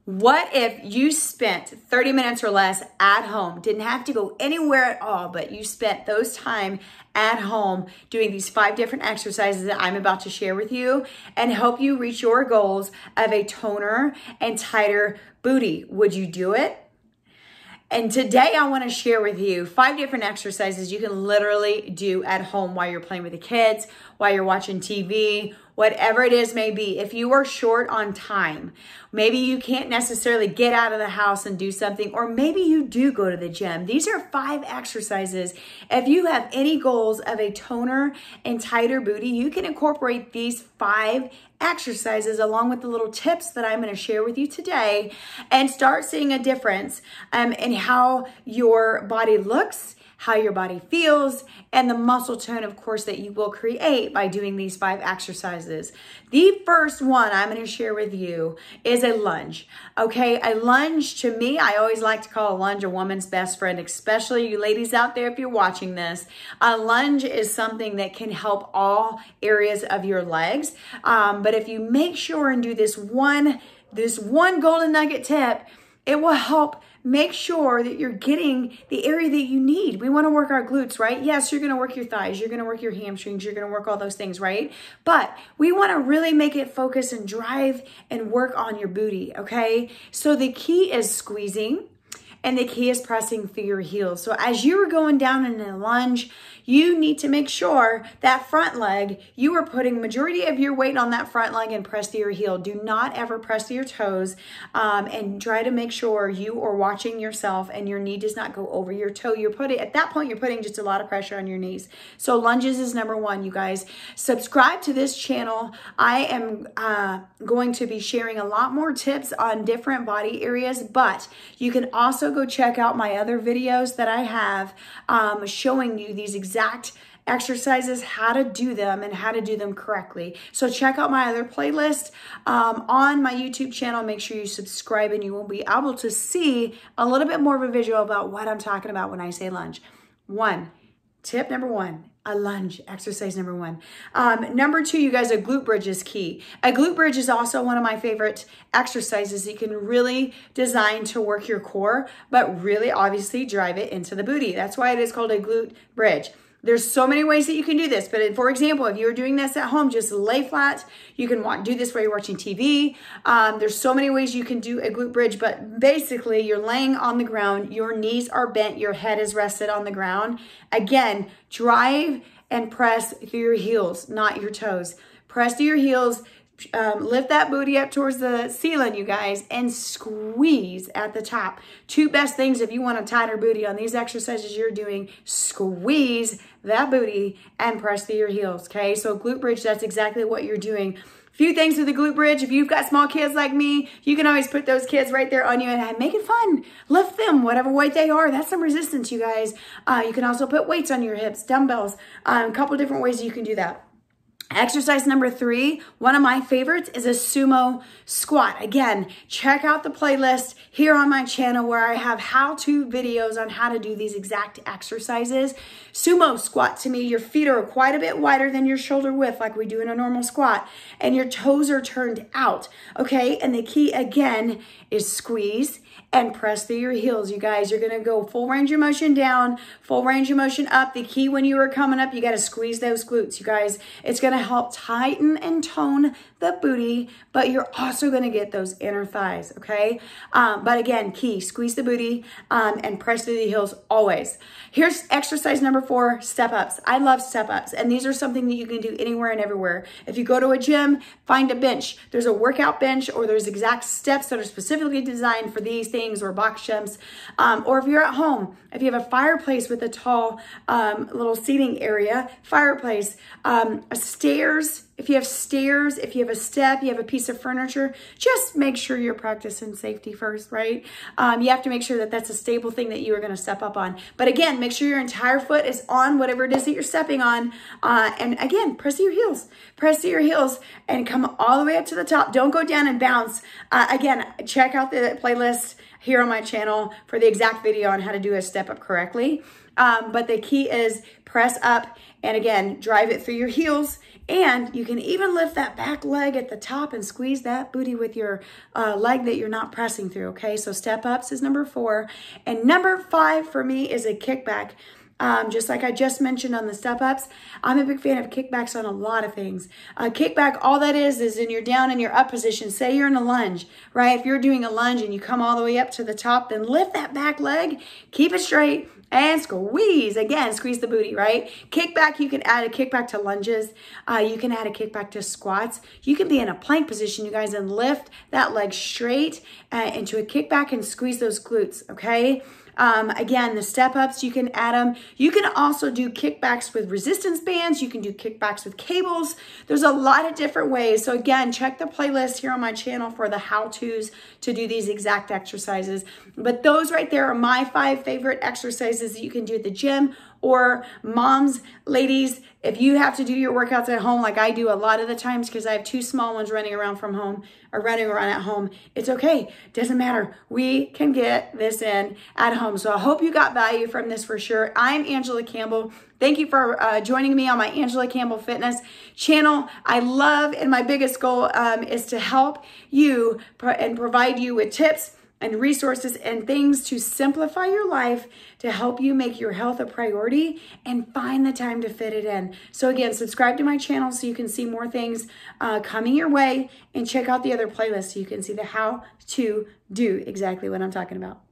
What if you spent 30 minutes or less at home, didn't have to go anywhere at all, but you spent those time at home doing these 5 different exercises that I'm about to share with you and help you reach your goals of a toner and tighter booty? Would you do it? And today I want to share with you 5 different exercises you can literally do at home while you're playing with the kids, while you're watching TV, whatever it is may be. If you are short on time, maybe you can't necessarily get out of the house and do something, or maybe you do go to the gym. These are 5 exercises. If you have any goals of a toner and tighter booty, you can incorporate these 5 exercises along with the little tips that I'm going to share with you today and start seeing a difference in how your body looks, how your body feels, and the muscle tone, of course, that you will create by doing these 5 exercises. The first one I'm going to share with you is a lunge. Okay, a lunge, to me, I always like to call a lunge a woman's best friend, especially you ladies out there if you're watching this. A lunge is something that can help all areas of your legs. But if you make sure and do this one golden nugget tip, it will help make sure that you're getting the area that you need. We want to work our glutes, right? Yes, you're going to work your thighs. You're going to work your hamstrings. You're going to work all those things, right? But we want to really make it focus and drive and work on your booty, okay? So the key is squeezing and the key is pressing through your heels. So as you're going down in a lunge, you need to make sure that front leg, you are putting majority of your weight on that front leg and press to your heel. Do not ever press to your toes, and try to make sure you are watching yourself and your knee does not go over your toe. At that point, you're putting just a lot of pressure on your knees. So lunges is number 1, you guys. Subscribe to this channel. I am going to be sharing a lot more tips on different body areas, but you can also go check out my other videos that I have showing you these exact exercises, how to do them and how to do them correctly. So check out my other playlist on my YouTube channel. Make sure you subscribe and you will be able to see a little bit more of a visual about what I'm talking about when I say lunge. Tip number 1, a lunge, exercise number 1. Number 2, you guys, a glute bridge is key. A glute bridge is also one of my favorite exercises. You can really design to work your core, but really obviously drive it into the booty. That's why it is called a glute bridge. There's so many ways that you can do this, but for example, if you're doing this at home, just lay flat. You can do this while you're watching TV. There's so many ways you can do a glute bridge, but basically you're laying on the ground, your knees are bent, your head is rested on the ground. Again, drive and press through your heels, not your toes. Press through your heels. Lift that booty up towards the ceiling, you guys, and squeeze at the top. 2 best things if you want a tighter booty on these exercises you're doing: squeeze that booty and press through your heels, okay? So glute bridge, that's exactly what you're doing. Few things with the glute bridge. If you've got small kids like me, you can always put those kids right there on you and make it fun. Lift them, whatever weight they are. That's some resistance, you guys. You can also put weights on your hips, dumbbells, a couple different ways you can do that. Exercise number 3, one of my favorites, is a sumo squat. Again, check out the playlist here on my channel where I have how-to videos on how to do these exact exercises. Sumo squat, to me, your feet are quite a bit wider than your shoulder width like we do in a normal squat, and your toes are turned out, okay? And the key, again, is squeeze and press through your heels, you guys. You're gonna go full range of motion down, full range of motion up. The key when you are coming up, you gotta squeeze those glutes, you guys. It's gonna help tighten and tone the booty, but you're also gonna get those inner thighs, okay? But again, key, squeeze the booty and press through the heels always. Here's exercise number 4, step-ups. I love step-ups, and these are something that you can do anywhere and everywhere. If you go to a gym, find a bench. There's a workout bench, or there's exact steps that are specifically designed for these things, or box jumps. Or if you're at home, if you have a fireplace with a tall little seating area, fireplace, stairs. If you have stairs, if you have a step, you have a piece of furniture, just make sure you're practicing safety first, right? You have to make sure that that's a stable thing that you are going to step up on. But again, make sure your entire foot is on whatever it is that you're stepping on. And again, press to your heels. Press to your heels and come all the way up to the top. Don't go down and bounce. Again, check out the playlist here on my channel for the exact video on how to do a step up correctly. But the key is press up and again, drive it through your heels And you can even lift that back leg at the top and squeeze that booty with your leg that you're not pressing through, okay? So step ups is number 4. And number 5 for me is a kickback. Just like I just mentioned on the step ups, I'm a big fan of kickbacks on a lot of things. Kickback, all that is in your down and your up position. Say you're in a lunge, right? If you're doing a lunge and you come all the way up to the top, then lift that back leg, keep it straight, and squeeze. Again, squeeze the booty, right? Kickback, you can add a kickback to lunges. You can add a kickback to squats. You can be in a plank position, you guys, and lift that leg straight into a kickback and squeeze those glutes, okay? Again, the step ups, you can add them. You can also do kickbacks with resistance bands. You can do kickbacks with cables. There's a lot of different ways. So again, check the playlist here on my channel for the how-tos to do these exact exercises. But those right there are my 5 favorite exercises that you can do at the gym. Or moms, ladies, if you have to do your workouts at home like I do a lot of the times because I have 2 small ones running around from home or running around at home, it's okay. Doesn't matter. We can get this in at home. So I hope you got value from this for sure. I'm Angela Campbell. Thank you for joining me on my Angela Campbell Fitness channel. I love, and my biggest goal is to help you and provide you with tips and resources and things to simplify your life to help you make your health a priority and find the time to fit it in. So again, subscribe to my channel so you can see more things coming your way, and check out the other playlists so you can see the how to do exactly what I'm talking about.